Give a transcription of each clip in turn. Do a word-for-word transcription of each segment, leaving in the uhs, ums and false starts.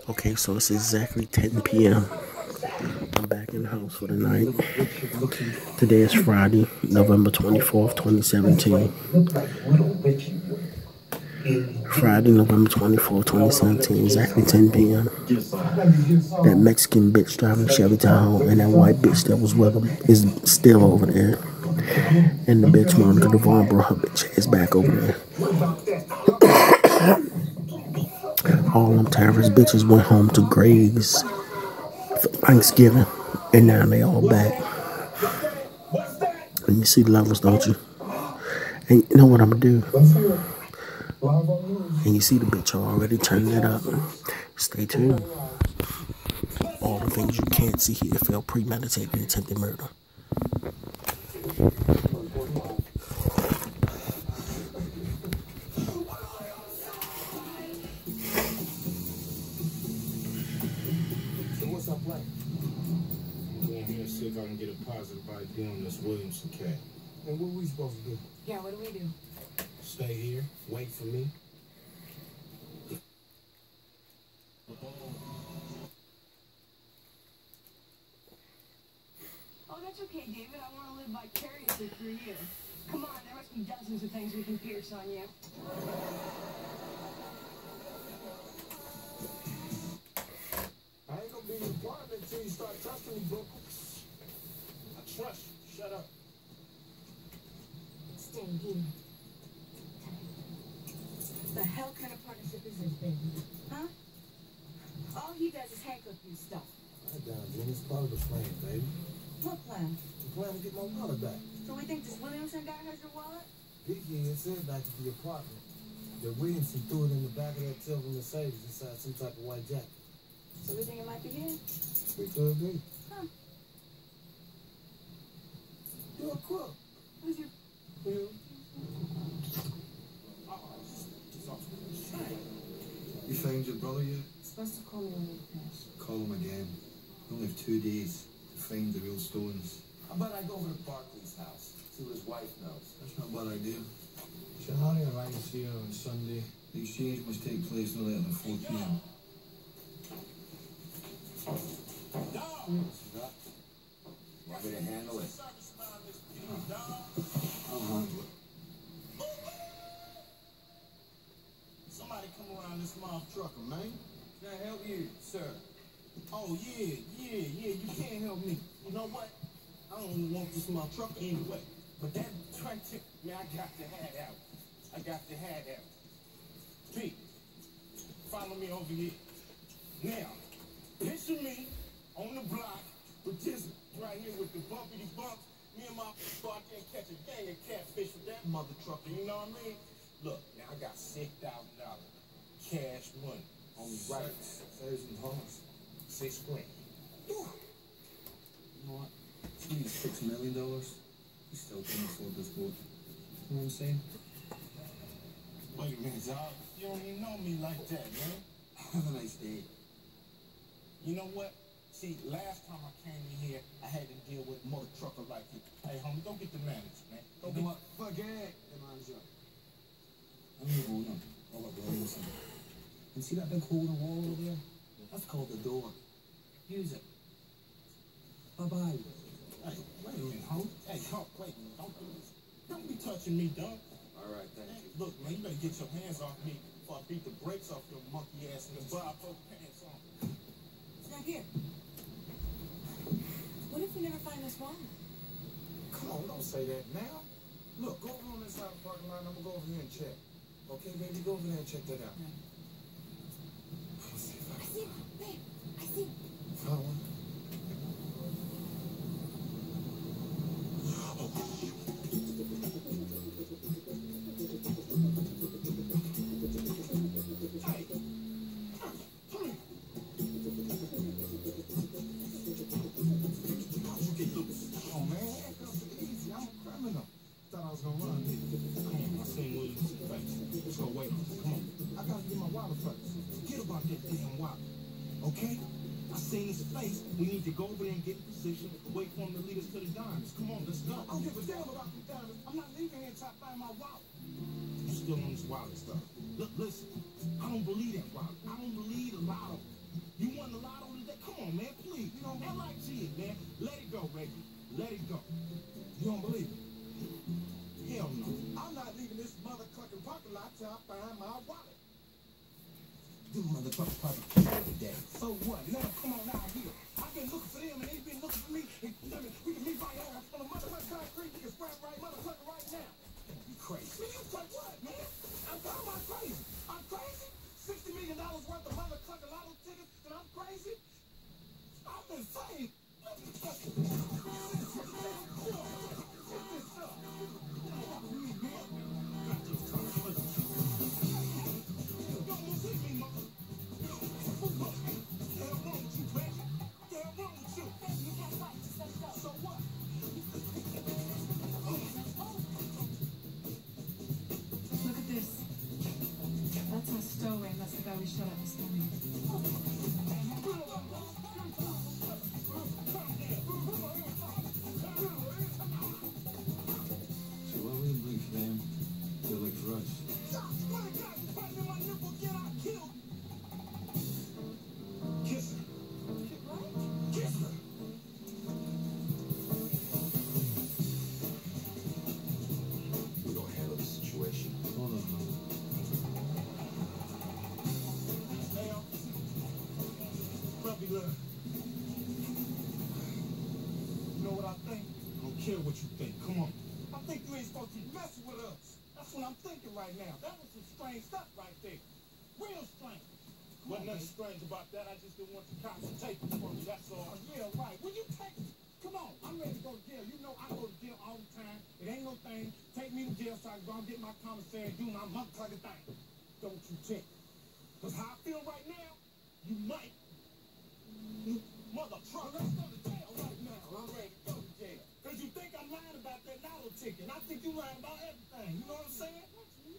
Okay, so it's exactly ten p m I'm back in the house for the night. Today is Friday, November twenty-fourth, twenty seventeen. Friday, November twenty-fourth, twenty seventeen, exactly ten p m That Mexican bitch driving Chevy Tahoe and that white bitch that was with him is still over there. And the bitch Monica Devon brought her bitch ass back over there. All them terrorist bitches went home to graves for Thanksgiving, and now they all back. And you see the levels, don't you? And you know what I'm gonna do? And you see the bitch already turning it up. Stay tuned. All the things you can't see here feel premeditated attempted murder. What's our plan? I'm going here and see if I can get a positive I D on this Williamson cat. And what are we supposed to do? Yeah, what do we do? Stay here, wait for me. Oh, that's okay, David. I want to live vicariously through you. Come on, there must be dozens of things we can pierce on you. I ain't gonna be in your apartment until you start trusting me, bro. I trust you. Shut up. Stay here. The hell kind of partnership is this, baby? Huh? All he does is handcuff you stuff. Right down, Jim. It's part of the plan, baby. What plan? The plan to get my wallet back. So we think this Williamson guy has your wallet? Vicky had said back at the apartment that Williamson threw it in the back of that silver Mercedes inside some type of white jacket. So we think it might be him? We could be. Huh. You're a crook. Who's your... You. You found your brother yet? Supposed to call me when you finish. Call him again. We only have two days to find the real stones. How about I go over to Barkley's house, see what his wife knows? That's not a bad idea. Shahani and I can see her on Sunday. The exchange must take place no later than four p m Want me to handle it? I'll handle it. Somebody come around this mouth trucker, man. Can I help you, sir? Oh, yeah, yeah, yeah, you can't help me. You know what? I don't even want this mouth trucker anyway. But that twenty, man, I got to have out. I got to have out. Pete, follow me over here. Now, picture me on the block with this right here with the bumpity bumps. Me and my go out there and catch a gang of catfish with that mother trucker, you know what I mean? Look, now I got six thousand dollars cash money on me right. Thousand dollars. Six grand. You know what? If you need six million dollars, you still can't afford this boat. You know what I'm saying? Wait a minute, dog. You don't even know me like that, man. Have a nice day. You know what? See, last time I came in here, I had to deal with a mother trucker like you. Hey, homie, go get the manager, man. Go You get know what? Forget the manager. I'm the owner of a Williamson. And see that big hole in the wall over there? That's called the door. Use it. Bye-bye. Hey, wait a minute, homie. Hey, homie, wait a minute. Don't do this. Don't be touching me, dog. All right, thank you. Look, man, you better get your hands off me before I beat the brakes off your monkey ass and the Bob Hope pants on. It's not here. What if we never find this wallet? Come on, don't say that now. Look, go over on this side of the parking lot and I'm gonna go over here and check. Okay, baby, go over there and check that out. Yeah. Let's see if I I can see it, babe. I see it. find one. Hey, come here. How'd you get loose? Oh, man, that felt so easy. I'm a criminal. Thought I was gonna run. Come on, I seen Williamson's face. Let's go wait on him. Come on. I gotta get my wallet first. Forget about that damn wallet. Okay? I seen his face. We need to go over there and get in position. Wait for him to lead us to the diamonds. Come on, let's go. I don't give a damn about the diamonds. I'm not leaving here until I find my wallet. You still on this wallet stuff. Look, listen. I don't believe that wallet. I don't believe a lot of them. Them motherfuckers probably killed every day. So what? Let them come on out here. I've been looking for them and they've been looking for me. And I mean, we can meet right here on the motherfucking concrete. We can scrap right motherfucker right now. You crazy. Man, you like what, man? I'm talking about crazy. I'm crazy? sixty million dollars worth of motherfucking lotto tickets and I'm crazy? I'm insane. Look at this. That's our stowaway. That's the guy we shot at this morning. So what we bring for them, they'll like for us. Kiss her. Kiss her. We're gonna handle the situation. Hold on, hold on. Hey, yo. Puppy love. You know what I think? I don't care what you think. Come on. I think you ain't supposed to be messing with us. That's what I'm thinking right now. That was some strange stuff right there. Real strange. Wasn't nothing strange about that. I just didn't want the cops to take it from me. That's all. Yeah, right. Will you take it? Come on. I'm ready to go to jail. You know I go to jail all the time. It ain't no thing. Take me to jail so I can go and get my commissary and do my motherfucking thing. Don't you think? Because how I feel right now, you might. You mother trucker. Let's go to jail right now. I'm ready to go to jail. Because you think I'm lying about that lotto ticket. And I think you're lying about everything. You know what I'm saying?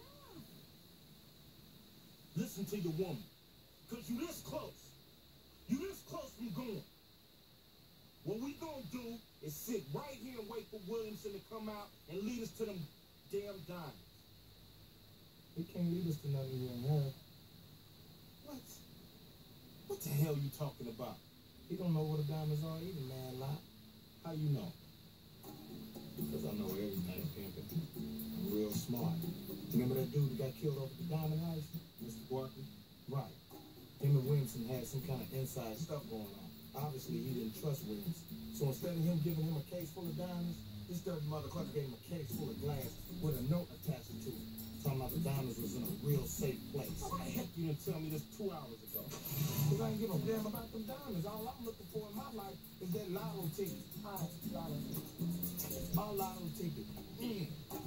Listen to your woman. Because you this close. You this close from going. What we gonna do is sit right here and wait for Williamson to come out and lead us to them damn diamonds. He can't lead us to nothing you don't have. What? What the hell you talking about? He don't know what the diamonds are either, man. Lot. How you know? Because I know everything, pimping. I'm real smart. Remember that dude who got killed over the diamond heist? Mister Barkley? Right. Him and Williamson had some kind of inside stuff going on. Obviously, he didn't trust Williamson. So instead of him giving him a case full of diamonds, this dirty motherfucker gave him a case full of glass with a note attached to it. Talking about the diamonds was in a real safe place. Why the heck you didn't tell me this two hours ago? Because I ain't give a damn about them diamonds. All I'm looking for in my life is that lotto ticket. All lotto ticket. All lotto ticket. Mm.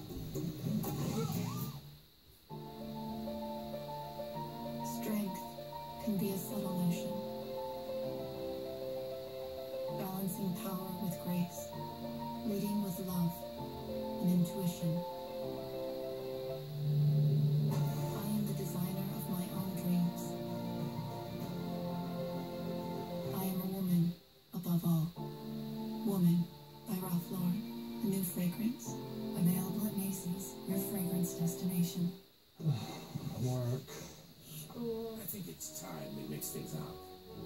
Strength can be a subtle notion, balancing power with grace, leading with love and intuition. I am the designer of my own dreams. I am a woman above all. Woman by Ralph Lauren, a new fragrance, available at Macy's, your fragrance destination. Work. I think it's time we mix things up.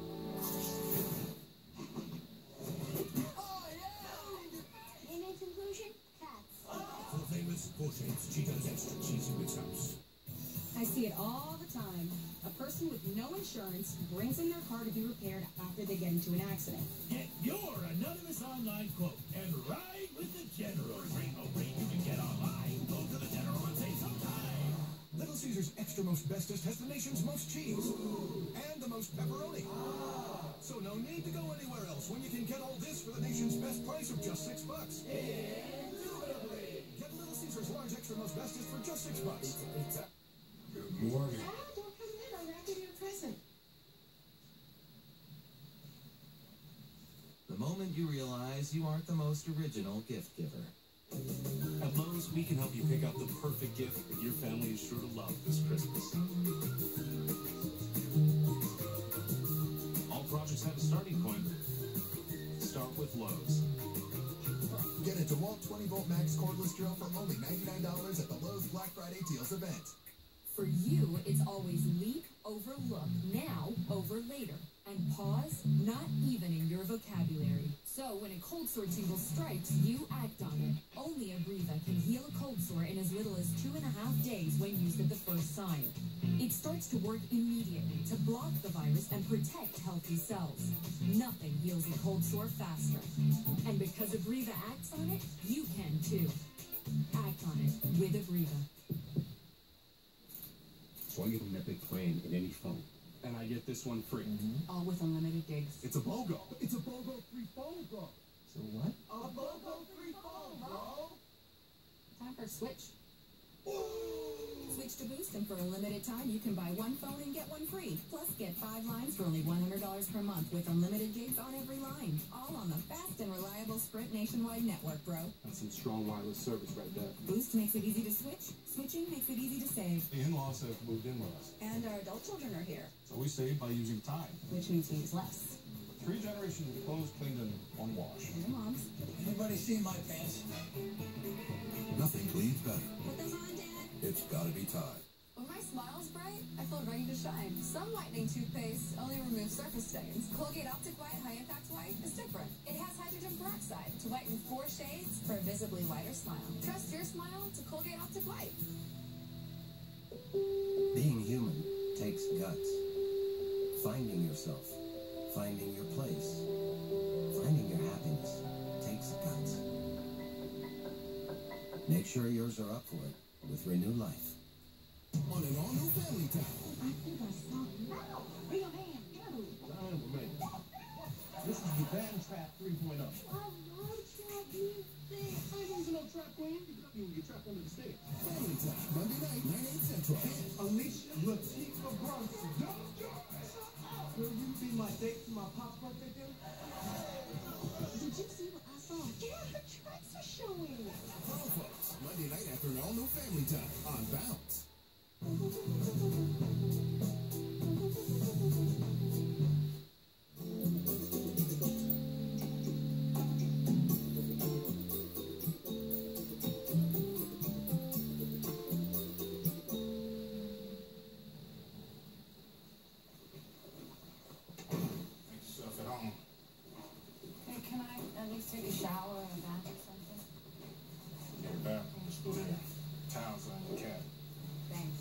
Image inclusion? Cats. Full famous, full shapes, Cheetos extra cheesy mix-ups. I see it all the time. A person with no insurance brings in their car to be repaired after they get into an accident. Get your anonymous online quote and ride with the General. Rainbow rate you can get online. Go to the General and save some time. Little Caesar's extra most bestest has the nation's most cheese. Ooh. And the most pepperoni. Ah. So no need to go anywhere else when you can get all this for the nation's best price of just six bucks. Indubitably. Get Little Caesar's large extra most bestest for just six bucks. Pizza, pizza. Good morning. Ah, don't come in. I'm wrapping your present. The moment you realize you aren't the most original gift giver. At Lowe's, we can help you pick out the perfect gift that your family is sure to love this Christmas. All projects have a starting point. Start with Lowe's. Get a DeWalt twenty volt max cordless drill for only ninety-nine dollars at the Lowe's Black Friday Deals event. For you, it's always leap over look, now over later, and pause, not even in your vocabulary. So when a cold sore tingle strikes, you act on it. Only Abreva can heal a cold sore in as little as two and a half days when used at the first sign. It starts to work immediately to block the virus and protect healthy cells. Nothing heals a cold sore faster. And because Abreva acts on it, you can too. Act on it with Abreva. So I get an Epic plan in any phone. And I get this one free. Mm-hmm. All with unlimited digs. It's a BOGO. It's a BOGO free phone, bro. So what? A BOGO free phone, bro. Time for a switch. Switch to Boost, and for a limited time, you can buy one phone and get one free. Plus, get five lines for only one hundred dollars per month with unlimited gigs on every line. All on the fast and reliable Sprint nationwide network, bro. That's some strong wireless service right there. Boost makes it easy to switch. Switching makes it easy to save. The in-laws have moved in with us. And our adult children are here. So we save by using Tide. Which means we use less. Three generations of clothes cleaned in one wash. And your moms. Anybody see my pants? Nothing cleans better. Put those on, Dad. It's gotta be Tide. When my smile's bright, I feel ready to shine. Some whitening toothpaste only removes surface stains. Colgate Optic White High Impact White is different. It has hydrogen peroxide to whiten four shades for a visibly whiter smile. Trust your smile to Colgate Optic White. Being human takes guts. Finding yourself, finding your place, finding your happiness takes guts. Make sure yours are up for it with Renew Life. On an all-new Family Time. I think I saw it. Bring your hand. Go. Time with me. This is the Band Trap three point oh. I know, Trap. You think. I ain't using no trap queen. You can get trapped under the stairs. Family Time. Monday night, nine, eight central. Alicia Latifah Brunson. Will you be my date for my pop's birthday dinner? Did you see what I saw? Yeah, her tracks are showing. Grown folks. Monday night after an all-new Family Time on Bounce. Make yourself at home. Hey, can I at least take a shower or a bath or something? Get a bathroom, let's go there. Towels on your cat. Thanks.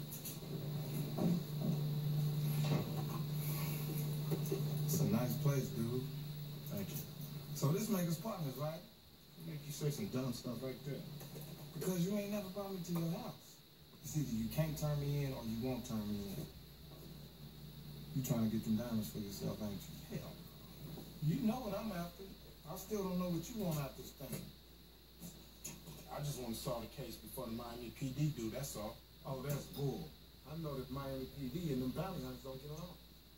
It's a nice place, dude. Thank you. So this make us partners, right? Make you say some dumb stuff right there. Because you ain't never brought me to your house. It's either you can't turn me in or you won't turn me in. You trying to get them diamonds for yourself, ain't you? Hell, You know what I'm after. I still don't know what you want out this thing. I just want to solve the case before the Miami P D do, that's all. Oh, that's bull. I know that Miami P D and them bounty hunters don't get along.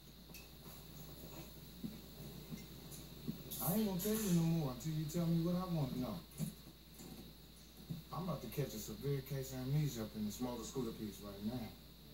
I ain't gonna tell you no more until you tell me what I want to know. I'm about to catch a severe case of amnesia up in this motor scooter piece right now.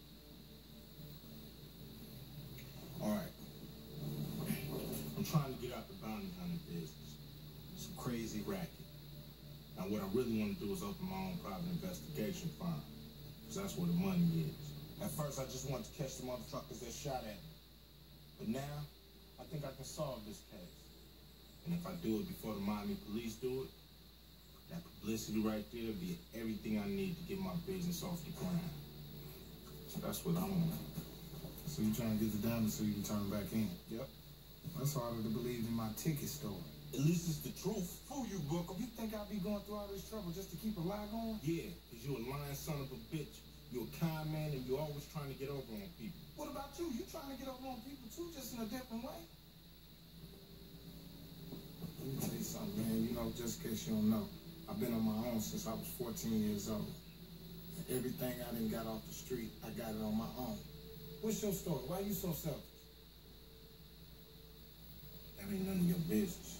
All right. I'm trying to get out the bounty hunting business. It's a crazy racket. Now, what I really want to do is open my own private investigation firm. Because that's where the money is. At first, I just wanted to catch the motherfuckers that shot at me. But now, I think I can solve this case. And if I do it before the Miami police do it, that publicity right there will be everything I need to get my business off the ground. So that's what I want. So you trying to get the diamonds so you can turn back in? Yep. That's harder to believe than my ticket story. At least it's the truth. Fool you, Booker. You think I'd be going through all this trouble just to keep a lie going? Yeah, because you're a lying son of a bitch. You're a kind man and you're always trying to get over on people. What about you? You trying to get over on people too, just in a different way? Let me tell you something, man. You know, just in case you don't know, I've been on my own since I was fourteen years old. And everything I done got off the street, I got it on my own. What's your story? Why you so selfish? That ain't none of your business.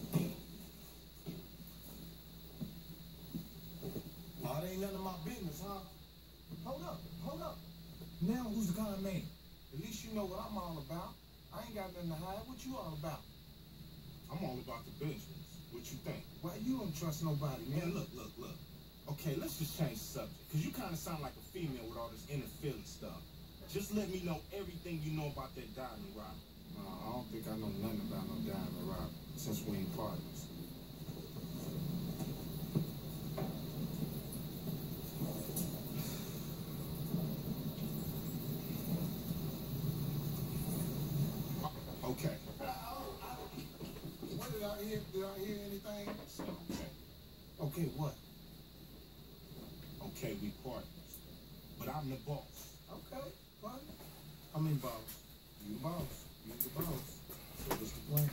Oh, it ain't none of my business, huh? Hold up, hold up. Now who's the kind man? At least you know what I'm all about. I ain't got nothing to hide. What you all about? I'm all about the business. What you think? Why you don't trust nobody, man? Man, look, look, look. Okay, let's just change the subject. Because you kind of sound like a female with all this inner feeling stuff. Just let me know everything you know about that diamond robber. No, I don't think I know nothing about no diamond robber since we ain't partners. Okay. What did I hear? Did I hear anything? Okay. Okay, what? Okay, we partners. But I'm the boss. Okay, fine. I mean, boss. You the boss. You the boss. So what's the plan?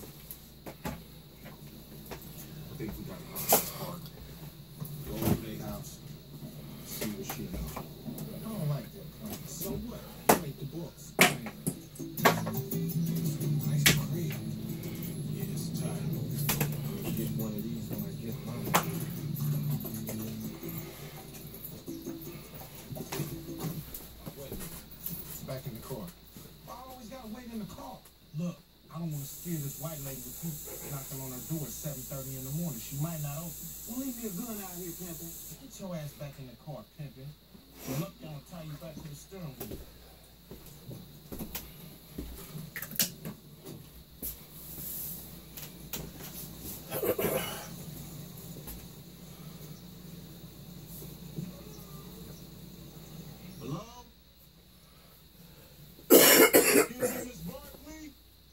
I think we gotta go to the park. Go over to their house. See what she knows. I don't like that plan. So what? You ain't the boss. Nice crib. Yeah, it's time. I'll get one of these when I get home. Back in the car. I always gotta wait in the car. Look, I don't want to scare this white lady with you knocking on her door at seven thirty in the morning. She might not open. Well, leave me a gun out here, pimpin'. Get your ass back in the car, pimpin'. So look, I'm gonna tie you back to the steering wheel. Hello? Excuse me, Miss Barkley?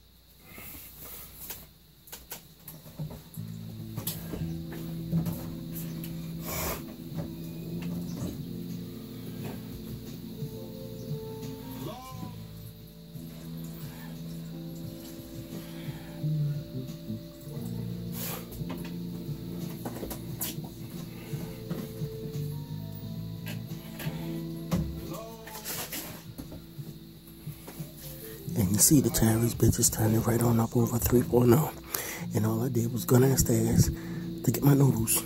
And you see the Tyrese bitch is turning right on up over three point oh. And all I did was go downstairs to get my noodles.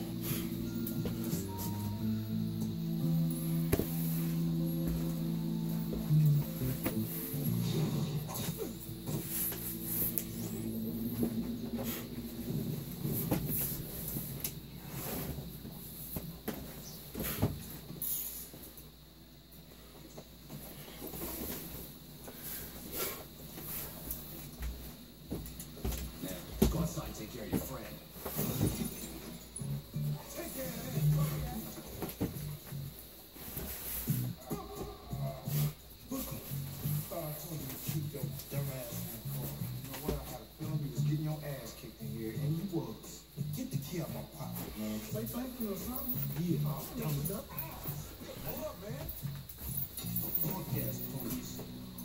Go outside and take care of your friend. Take care of that. Booker. Thought I told you to keep your dumb ass in the car. You know what? I had a feeling you was getting your ass kicked in here, and you was. Get the key out my pocket, man. Say thank you or something. Yeah, I'm done with that. Hold up, man. Fuck ass police.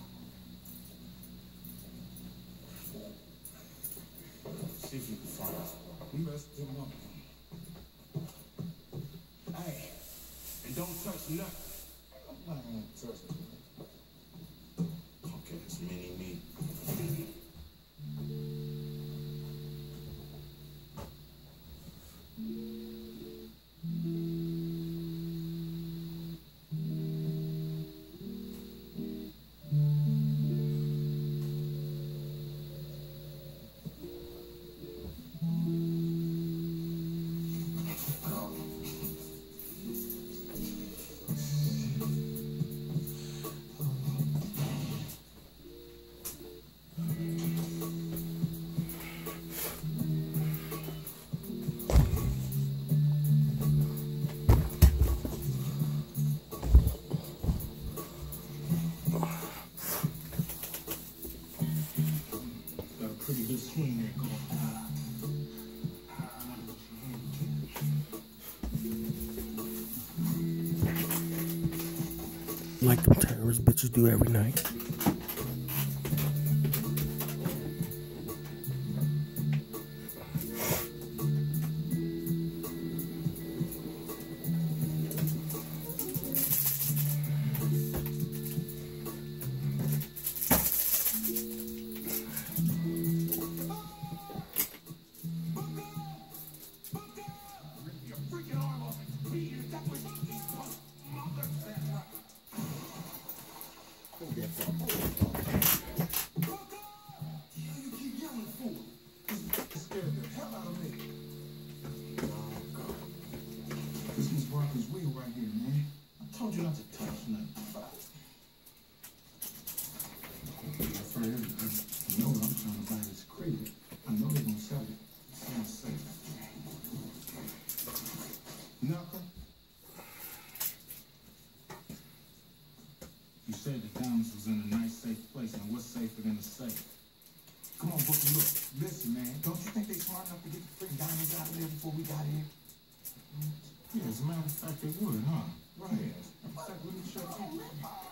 See if you can find us. We messed them up. Hey, and don't touch nothing. I'm not gonna touch it. Okay, it's mini me. Got a pretty good swing there, Cole. Like them terrorist bitches do every night. Go get that. Listen, man, don't you think they smart enough to get the freaking diamonds out of there before we got here? Yeah, as a matter of fact, they would, huh? Right. In fact, let me show you.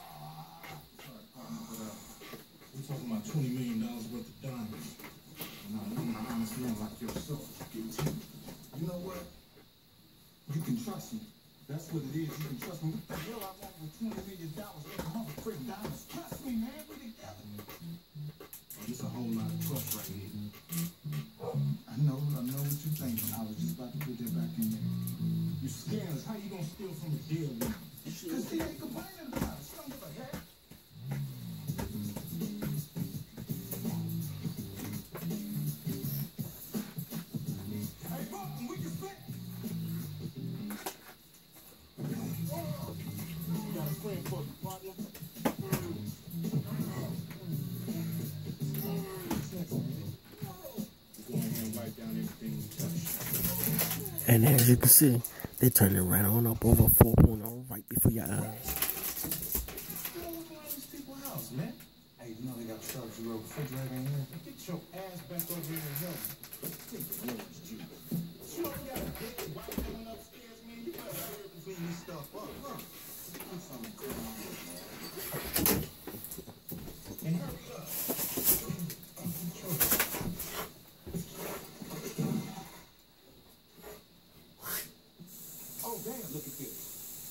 We're talking about twenty million dollars worth of diamonds. Now, you an honest man like yourself. You know what? You can trust me. That's what it is. You can trust me. What the hell I want with twenty million dollars worth of hundred freaking diamonds? Trust me, man. We together. There's a whole lot of trust right here. I know, I know what you're thinking. I was just about to put that back in there. You scammers, how you gonna steal from a deal woman? Because she ain't complaining about it. She don't give a heck. Hey, Buck, we can split. You got a friend for me, partner? And as you can see, they turned it right on up over four point oh right before your eyes. House, man. Hey, you know they got sharp zero refrigerator in here? Get your ass back over here and help me. Take the words, Jude. You know we got a big white woman upstairs, man. You better hurry up and clean this stuff up, huh? Put something going on here, man. And hurry up. Oh, damn, look at this.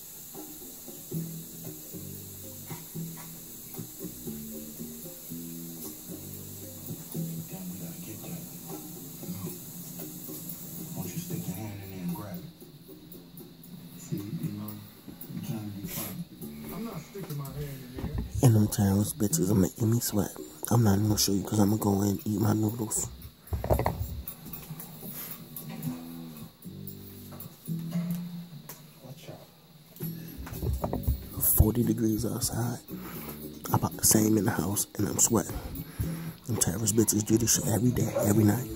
Damn, we gotta get that. No. Why don't you stick your hand in there and grab it? See, you know, I'm trying to be funny. I'm not sticking my hand in there. And them Tyrus bitches are making me sweat. I'm not even gonna show you because I'm gonna go in and eat my noodles. forty degrees outside. About the same in the house, and I'm sweating. Them Tyrus bitches do this shit every day, every night.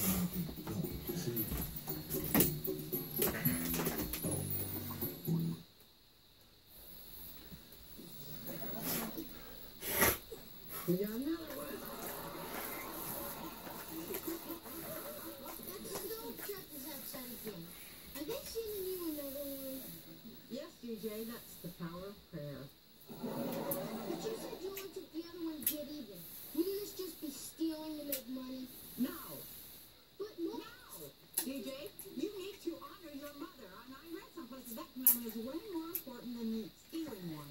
Yes, D J, that's the power of prayer. But you said you wanted the other one to get even. Wouldn't this just be stealing to make money? No. But no. No! D J, you need to honor your mother. And I read someplace that commandment is way more important than the stealing one.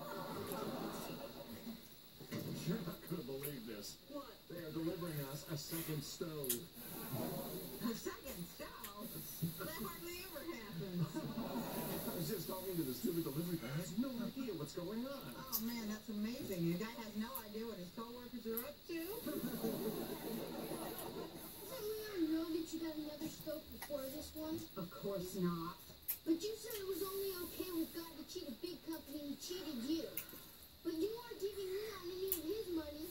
You're not going to believe this. What? They are delivering us a second stove. A second stove? That hardly ever happens. I was just talking to the stupid delivery guy. He has no idea what's going on. Oh, man, that's amazing. The guy has no idea what his co-workers are up to. Doesn't Leon know that you got another stove before this one? Of course not. But you said it was only okay with God to cheat a big company and he cheated you. But you aren't giving Leon any of his money.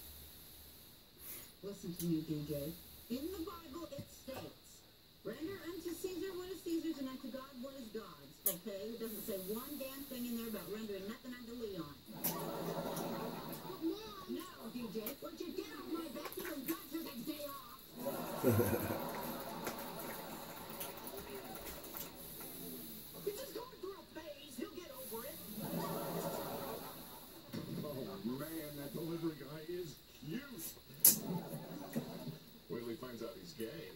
Listen to me, D J. In the Bible, it states, render unto Caesar what is Caesar's and unto God what is God's. Okay? It doesn't say one damn thing in there about rendering nothing unto Leon. But Mom... No, D J. Would you get off my back? Give him God for the day off. He's just going through a phase. He'll get over it. Oh, man, that delivery guy is cute. Wait till he finds out he's gay.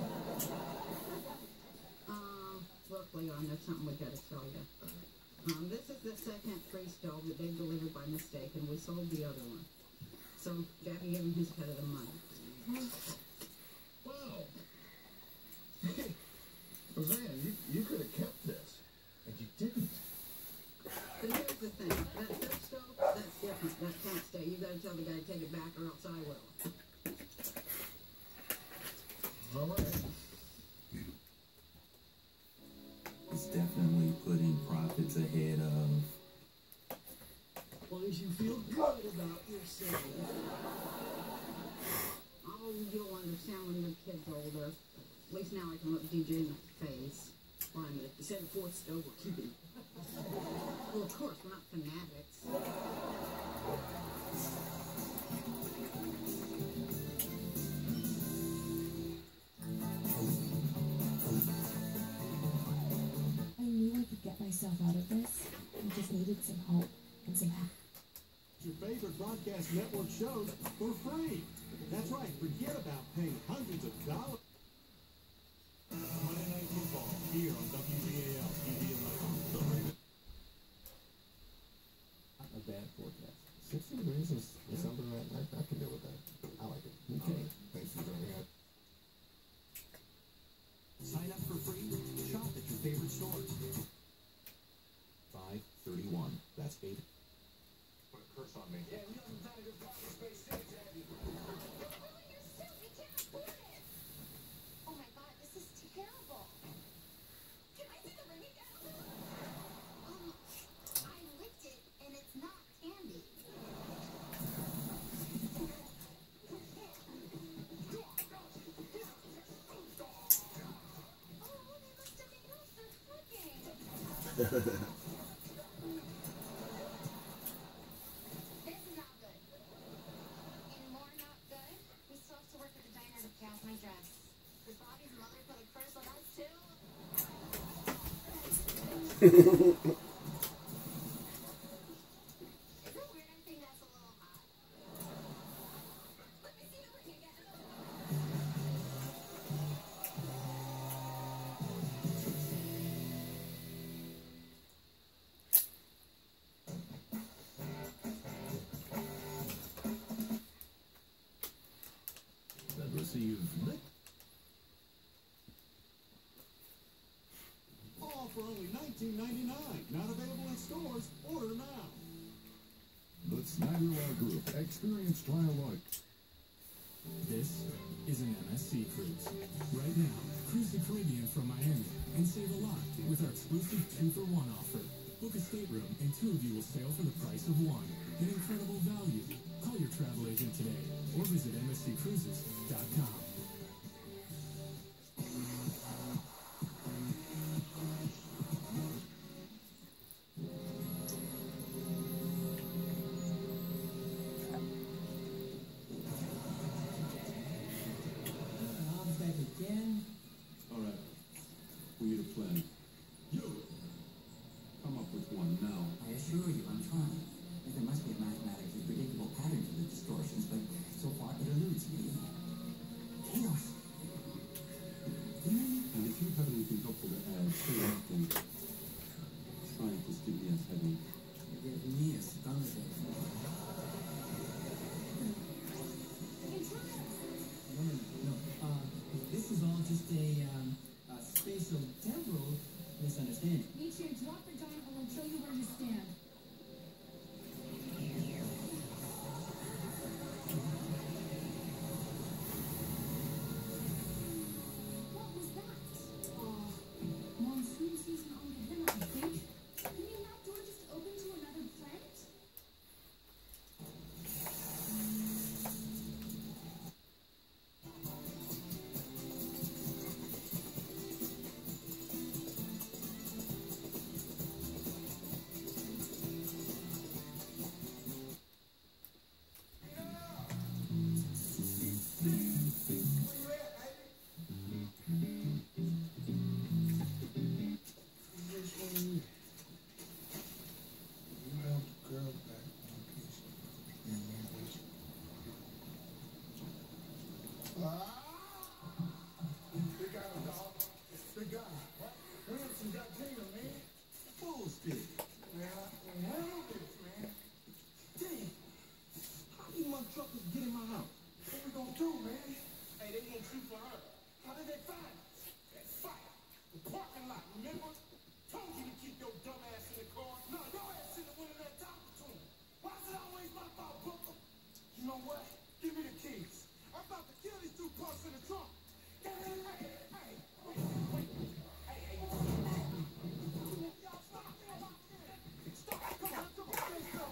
Um, look, Leon, there's something we gotta tell you. Um, this is the second free stove that they delivered by mistake, and we sold the other one. So, Jackie gave him his cut of the money. Wow. Hey, Roseanne, you, you could have kept this, and you didn't. But here's the thing. That third stove, that's different. That can't stay. You gotta tell the guy to take it back, or else I will. All right. It's definitely putting profits ahead of. As long as you feel good about yourself. Oh, you'll understand when your kid's older. At least now I can look D J in the face. Why a minute, you said the fourth stove we're keeping. Well, of course, we're not fanatics. need some hope and some help. Your favorite broadcast network shows for free. That's right, forget about paying hundreds of dollars. Monday Night Football here on W B A L T V eleven. Not a bad forecast. sixty degrees is, is something that I, I can deal with that. I like it. Okay. Thanks for joining us. Sign up for free. Shop at your favorite store. five thirty-one. That's eight. Put a curse on me. Yeah, we haven't done it in Boston Space City, Abby. Oh my god, this is terrible. Can I see the ring again? Um, I licked it and it's not candy. Ha This is not good. And more not good, we still have to work at the diner to pay off my dress. Did Bobby's mother put a curse on us too? Is it weird I think that's a little hot? Let me see the ring again. Receive All for only nineteen ninety-nine. Not available in stores. Order now. the Snyder Law Group. Experience trial like. This is an M S C cruise. Right now, cruise the Caribbean from Miami and save a lot with our exclusive two for one offer. Book a stateroom and two of you will sail for the price of one. An incredible value. Call your travel agent today or visit M S C cruises dot com. Bob's back again. All right. We need a plan. You! Come up with one now. I assure you, I'm trying. There must be a mathematically predictable pattern to the distortions, but so far it eludes me. Chaos. And if you have anything helpful to add, say anything. Scientists give me a headache. Me a scholarship. No, no, no. Uh, this is all just a, um, a spatial temporal misunderstanding. Nietzsche, drop the dime and we'll show you where you stand. What was that? Uh, monsoon season on the hill, I think. Can you that door just open to another planet? They got a dog. They got it. Wilson got Gina, man. Bullshit. Man, I can handle this, man. Damn. How these motherfuckers get in my house? What we gonna do, man? Hey, they gonna shoot for her. How did they find us? That fire. The parking lot, remember? Told you to keep your dumb ass in the car. No, your ass should have went in that doctor to him. Why is it always my fault, Booker? You know what? Give me the keys. I'm about to kill these two punks in the trunk. Hey, hey, hey, hey, wait, wait, hey, hey, y'all stop, stop, come on, come on, stay still.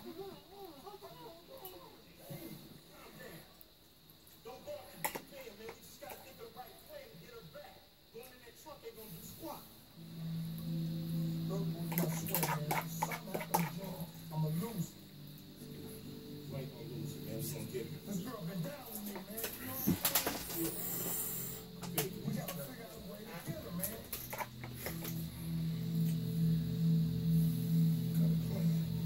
Don't go out and be fair, man. We just gotta get the right way to get her back. Going in that truck ain't gonna do squat. Look, I swear, man, something happened, Joe. I'ma lose it. You ain't gonna lose it, man. We gonna get it. This girl been down with me, man. You know what I'm saying? We gotta figure out a way to get her, man. Got a plan.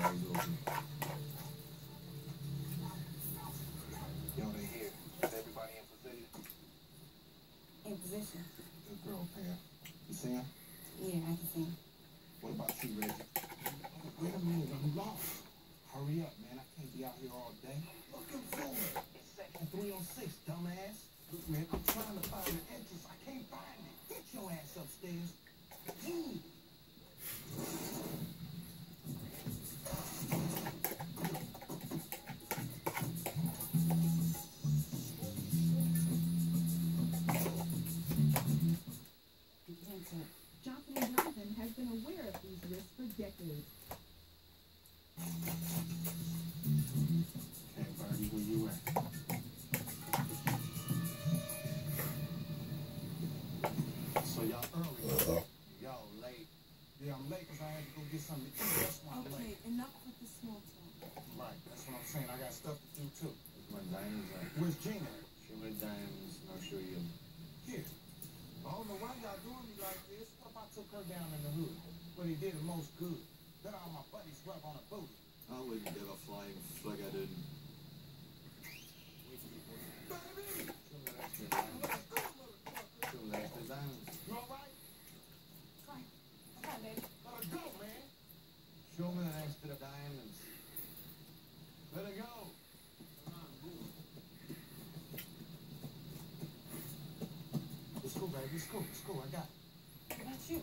eyes open. Yo, they here. Is everybody in position? In position. Good girl, Pam. You see him? Yeah, I can see him. What about you, Reggie? Wait a minute, I'm lost. Hurry up, man. I can't be out here all day. Looking for it. It's section three oh six, dumbass. Look, man, I'm trying to find the entrance. I can't find it. Get your ass upstairs. Ooh. Johnson and Johnson has been aware of these risks for decades. Okay, Bernie, where you at? So y'all early. Y'all late. Yeah, I'm late because I had to go get something to eat. That's why I'm Okay, late. enough with the small talk. Right, that's what I'm saying. I got stuff to do too. My diamonds are. Where's Gina? Show my diamonds and I'll show you. Here. I don't know why y'all doing me like this. What if I took her down in the hood? What he did the most good. Bet all my buddies rub on a booty. I wouldn't give a flying flag I didn't. Baby! Show me the diamonds. You alright? Come on. Come on, baby. Let her go, man. Show me the next to the diamonds. Let her go. Come on, move. It's cool, baby. It's cool. It's cool. I got it. What about you?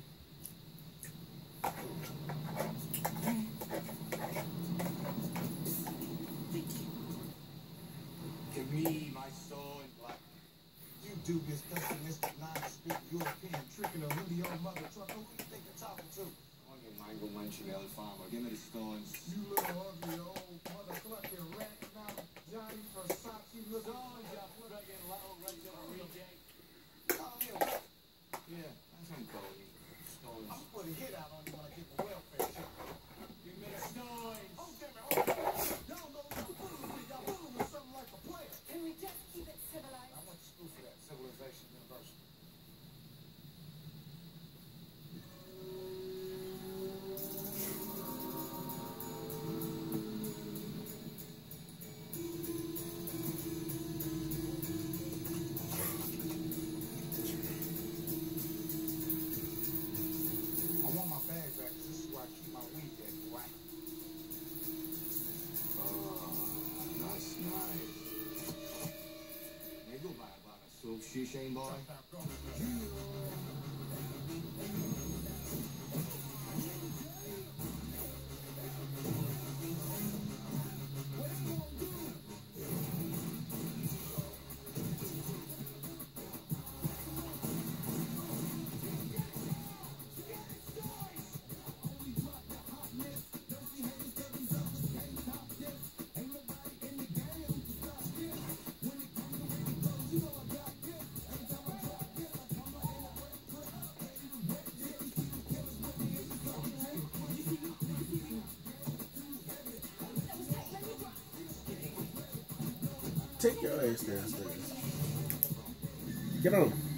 Give me my soul in black. You dubious, pessimistic, non-speak European, tricking a hoodie old mother trucker. Who you think you're talking to? On your mango munching old farmer. Give me the stones. You little ugly old mother clucking rat now. Johnny Versace look on ya. Fucking loud right there, reject. Call me a what? Yeah, that's what I'm calling you. Stones. I'm putting a hit out on you when I get the welfare check. Give me the stones. Oh, damn it. Oh, y'all know y'all fooling with y'all fooling with something like a player. Can we just keep it civilized? I went to school for that, Civilization University. I want my bag back, 'cause this is where I keep my weed at, boy. Oh, that's nice. Hey, go buy a bottle of soap, shishane boy. Take your ass downstairs. Get on.